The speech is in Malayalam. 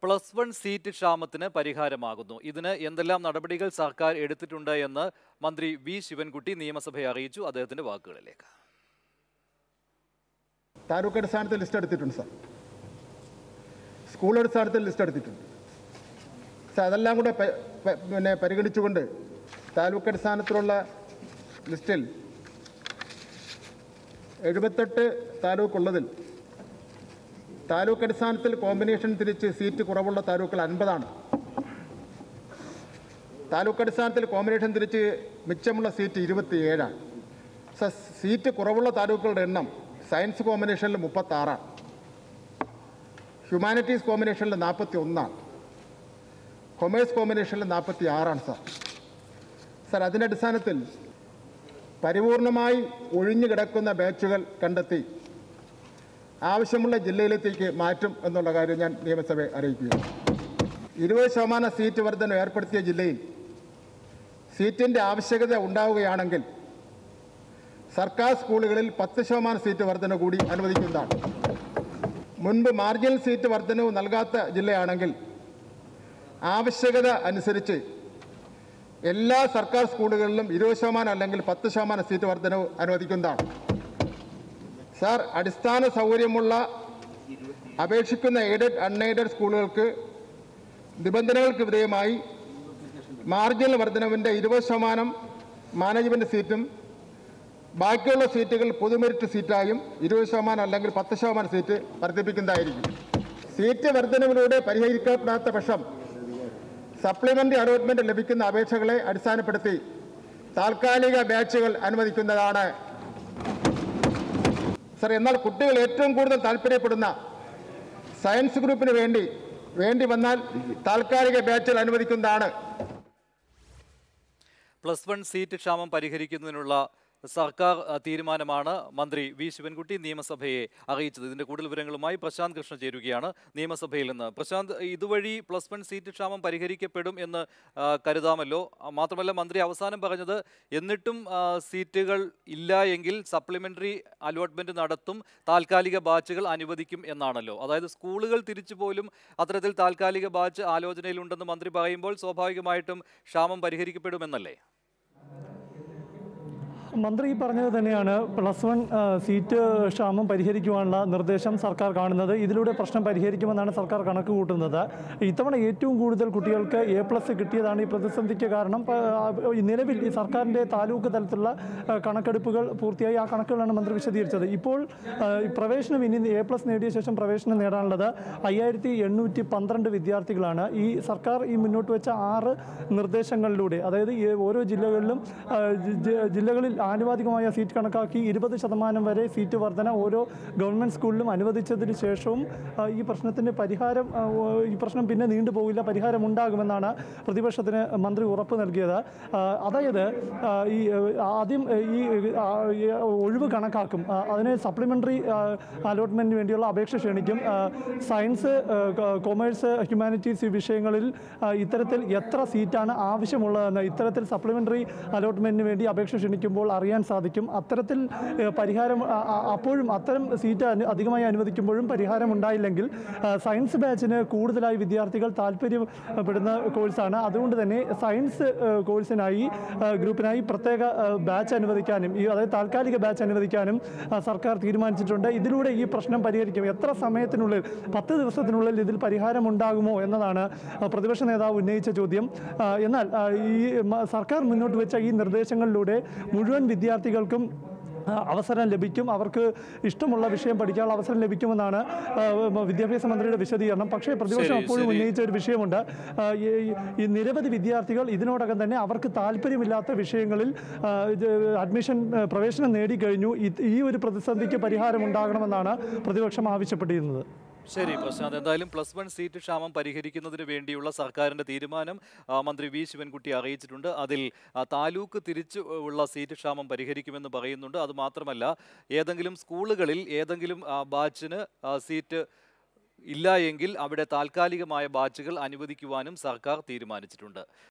+1 സീറ്റ് ക്ഷാമത്തിന് പരിഹാരമാകുന്നു. ഇതിന് എന്തെല്ലാം നടപടികൾ സർക്കാർ എടുത്തിട്ടുണ്ട് എന്ന് മന്ത്രി വി ശിവൻകുട്ടി നിയമസഭയെ അറിയിച്ചു. അദ്ദേഹത്തിന്റെ വാക്കുകളിലേക്ക്. താലൂക്ക് അടിസ്ഥാനത്തിൽ ലിസ്റ്റ് എടുത്തിട്ടുണ്ട് സാർ, സ്കൂൾ അടിസ്ഥാനത്തിൽ ലിസ്റ്റ് എടുത്തിട്ടുണ്ട് സാർ. അതെല്ലാം കൂടെ പരിഗണിച്ചുകൊണ്ട് താലൂക്ക് അടിസ്ഥാനത്തിലുള്ള ലിസ്റ്റിൽ 78 താലൂക്കുള്ളതിൽ താലൂക്ക് അടിസ്ഥാനത്തിൽ കോമ്പിനേഷൻ തിരിച്ച് സീറ്റ് കുറവുള്ള താലൂക്കുകൾ 50ആണ്. താലൂക്ക് അടിസ്ഥാനത്തിൽ കോമ്പിനേഷൻ തിരിച്ച് മിച്ചമുള്ള സീറ്റ് 27ആണ്. സീറ്റ് കുറവുള്ള താലൂക്കുകളുടെ എണ്ണം സയൻസ് കോമ്പിനേഷനിൽ 36ആണ്, ഹ്യൂമാനിറ്റീസ് കോമ്പിനേഷനിൽ 41ആണ്, കൊമേഴ്സ് കോമ്പിനേഷനിൽ 46ആണ് സാർ. അതിൻ്റെ അടിസ്ഥാനത്തിൽ പരിപൂർണമായി ഒഴിഞ്ഞു കിടക്കുന്ന ബാച്ചുകൾ കണ്ടെത്തി ആവശ്യമുള്ള ജില്ലയിലേക്ക് മാറ്റും എന്നുള്ള കാര്യം ഞാൻ നിയമസഭയെ അറിയിക്കുകയാണ്. 20% സീറ്റ് വർധന ഏർപ്പെടുത്തിയ ജില്ലയിൽ സീറ്റിൻ്റെ ആവശ്യകത ഉണ്ടാവുകയാണെങ്കിൽ സർക്കാർ സ്കൂളുകളിൽ 10% സീറ്റ് വർധന കൂടി അനുവദിക്കുന്നതാണ്. മുൻപ് മാർജിനൽ സീറ്റ് വർധനവ് നൽകാത്ത ജില്ലയാണെങ്കിൽ ആവശ്യകത അനുസരിച്ച് എല്ലാ സർക്കാർ സ്കൂളുകളിലും 20% അല്ലെങ്കിൽ 10% സീറ്റ് വർധനവ് അനുവദിക്കുന്നതാണ് സാർ. അടിസ്ഥാന സൗകര്യമുള്ള അപേക്ഷിക്കുന്ന എയ്ഡഡ് അൺഎയ്ഡഡ് സ്കൂളുകൾക്ക് നിബന്ധനകൾക്ക് വിധേയമായി മാർജിനൽ വർധനവിൻ്റെ 20% മാനേജ്മെൻറ്റ് സീറ്റും ബാക്കിയുള്ള സീറ്റുകൾ പൊതുമെരിറ്റ് സീറ്റായും 20% അല്ലെങ്കിൽ 10% സീറ്റ് വർദ്ധിപ്പിക്കുന്നതായിരിക്കും. സീറ്റ് വർധനവിലൂടെ പരിഹരിക്കപ്പെടാത്ത പക്ഷം സപ്ലിമെൻ്ററി അലോട്ട്മെൻറ്റ് ലഭിക്കുന്ന അപേക്ഷകളെ അടിസ്ഥാനപ്പെടുത്തി താൽക്കാലിക ബാച്ചുകൾ അനുവദിക്കുന്നതാണ് സർ. എന്നാൽ കുട്ടികൾ ഏറ്റവും കൂടുതൽ താല്പര്യപ്പെടുന്ന സയൻസ് ഗ്രൂപ്പിന് വേണ്ടി വന്നാൽ താൽക്കാലിക ബാച്ചുകൾ അനുവദിക്കുന്നതാണ്. +1 സീറ്റ് ക്ഷാമം പരിഹരിക്കുന്നതിനുള്ള സർക്കാർ തീരുമാനമാണ് മന്ത്രി വി ശിവൻകുട്ടി നിയമസഭയെ അറിയിച്ചത്. ഇതിന്റെ കൂടുതൽ വിവരങ്ങളുമായി പ്രശാന്ത് കൃഷ്ണ ചേരുകയാണ് നിയമസഭയിൽ നിന്ന്. പ്രശാന്ത്, ഇതുവഴി +1 സീറ്റ് ക്ഷാമം പരിഹരിക്കപ്പെടും എന്ന് കരുതാമല്ലോ. മാത്രമല്ല, മന്ത്രി അവസാനം പറഞ്ഞത് എന്നിട്ടും സീറ്റുകൾ ഇല്ല എങ്കിൽ സപ്ലിമെന്ററി അലോട്ട്മെന്റ് നടത്തും, താൽക്കാലിക ബാച്ചുകൾ അനുവദിക്കും എന്നാണല്ലോ. അതായത് സ്കൂളുകൾ തിരിച്ചു പോലും അത്തരത്തിൽ താൽക്കാലിക ബാച്ച് ആലോചനയിലുണ്ടെന്ന് മന്ത്രി പറയുമ്പോൾ സ്വാഭാവികമായിട്ടും ക്ഷാമം പരിഹരിക്കപ്പെടുമെന്നല്ലേ? മന്ത്രി പറഞ്ഞത് തന്നെയാണ്. +1 സീറ്റ് ക്ഷാമം പരിഹരിക്കുവാനുള്ള നിർദ്ദേശം സർക്കാർ കാണുന്നത്. ഇതിലൂടെ പ്രശ്നം പരിഹരിക്കുമെന്നാണ് സർക്കാർ കണക്ക് കൂട്ടുന്നത്. ഇത്തവണ ഏറ്റവും കൂടുതൽ കുട്ടികൾക്ക് A+ കിട്ടിയതാണ് ഈ പ്രതിസന്ധിക്ക് കാരണം. നിലവിൽ ഈ സർക്കാരിൻ്റെ താലൂക്ക് തലത്തിലുള്ള കണക്കെടുപ്പുകൾ പൂർത്തിയായി. ആ കണക്കുകളാണ് മന്ത്രി വിശദീകരിച്ചത്. ഇപ്പോൾ പ്രവേശനം ഇനി A+ നേടിയ ശേഷം പ്രവേശനം നേടാനുള്ളത് 5812 വിദ്യാർത്ഥികളാണ്. ഈ സർക്കാർ മുന്നോട്ട് വെച്ച 6 നിർദ്ദേശങ്ങളിലൂടെ, അതായത് ഓരോ ജില്ലകളിൽ ആനുപാതികമായ സീറ്റ് കണക്കാക്കി 20% വരെ സീറ്റ് വർധന ഓരോ ഗവൺമെൻറ് സ്കൂളിലും അനുവദിച്ചതിന് ശേഷവും ഈ പ്രശ്നം പിന്നെ നീണ്ടുപോകില്ല, പരിഹാരമുണ്ടാകുമെന്നാണ് പ്രതിപക്ഷത്തിന് മന്ത്രി ഉറപ്പ് നൽകിയത്. അതായത് ആദ്യം ഈ ഒഴിവ് കണക്കാക്കും, അതിന് സപ്ലിമെൻ്ററി അലോട്ട്മെൻറ്റിന് വേണ്ടിയുള്ള അപേക്ഷ ക്ഷണിക്കും. സയൻസ്, കൊമേഴ്സ്, ഹ്യൂമാനിറ്റീസ് വിഷയങ്ങളിൽ ഇത്തരത്തിൽ എത്ര സീറ്റാണ് ആവശ്യമുള്ളതെന്ന് ഇത്തരത്തിൽ സപ്ലിമെൻ്ററി അലോട്ട്മെൻറ്റിന് വേണ്ടി അപേക്ഷ ക്ഷണിക്കുമ്പോൾ അറിയാൻ സാധിക്കും. അത്തരത്തിൽ അപ്പോഴും അത്തരം സീറ്റ് അധികമായി അനുവദിക്കുമ്പോഴും പരിഹാരം ഉണ്ടായില്ലെങ്കിൽ സയൻസ് ബാച്ചിന് കൂടുതലായി വിദ്യാർത്ഥികൾ താല്പര്യപ്പെടുന്ന കോഴ്സാണ്. അതുകൊണ്ട് തന്നെ സയൻസ് ഗ്രൂപ്പിനായി പ്രത്യേക ബാച്ച് അനുവദിക്കാനും, അതായത് താൽക്കാലിക ബാച്ച് അനുവദിക്കാനും സർക്കാർ തീരുമാനിച്ചിട്ടുണ്ട്. ഇതിലൂടെ ഈ പ്രശ്നം പരിഹരിക്കും. എത്ര സമയത്തിനുള്ളിൽ, 10 ദിവസത്തിനുള്ളിൽ ഇതിൽ പരിഹാരം ഉണ്ടാകുമോ എന്നതാണ് പ്രതിപക്ഷ നേതാവ് ഉന്നയിച്ച ചോദ്യം. എന്നാൽ ഈ സർക്കാർ മുന്നോട്ട് വെച്ച ഈ നിർദ്ദേശങ്ങളിലൂടെ മുഴുവൻ വിദ്യാർത്ഥികൾക്കും അവസരം ലഭിക്കും, അവർക്ക് ഇഷ്ടമുള്ള വിഷയം പഠിക്കാനുള്ള അവസരം ലഭിക്കുമെന്നാണ് വിദ്യാഭ്യാസ മന്ത്രിയുടെ വിശദീകരണം. പക്ഷേ പ്രതിപക്ഷം അപ്പോഴും ഉന്നയിച്ച ഒരു വിഷയമുണ്ട്. ഈ നിരവധി വിദ്യാർത്ഥികൾ ഇതിനോടകം തന്നെ അവർക്ക് താല്പര്യമില്ലാത്ത വിഷയങ്ങളിൽ പ്രവേശനം നേടിക്കഴിഞ്ഞു. ഈ ഒരു പ്രതിസന്ധിക്ക് പരിഹാരമുണ്ടാകണമെന്നാണ് പ്രതിപക്ഷം ആവശ്യപ്പെട്ടിരുന്നത്. ശരി പ്രശാന്ത്, എന്തായാലും +1 സീറ്റ് ക്ഷാമം പരിഹരിക്കുന്നതിന് വേണ്ടിയുള്ള സർക്കാരിന്റെ തീരുമാനം മന്ത്രി വി ശിവൻകുട്ടി അറിയിച്ചിട്ടുണ്ട്. അതിൽ താലൂക്ക് തിരിച്ചു ഉള്ള സീറ്റ് ക്ഷാമം പരിഹരിക്കുമെന്ന് പറയുന്നുണ്ട്. അതുമാത്രമല്ല, ഏതെങ്കിലും സ്കൂളുകളിൽ ഏതെങ്കിലും ബാച്ചിന് സീറ്റ് ഇല്ല എങ്കിൽ അവിടെ താൽക്കാലികമായ ബാച്ചുകൾ അനുവദിക്കുവാനും സർക്കാർ തീരുമാനിച്ചിട്ടുണ്ട്.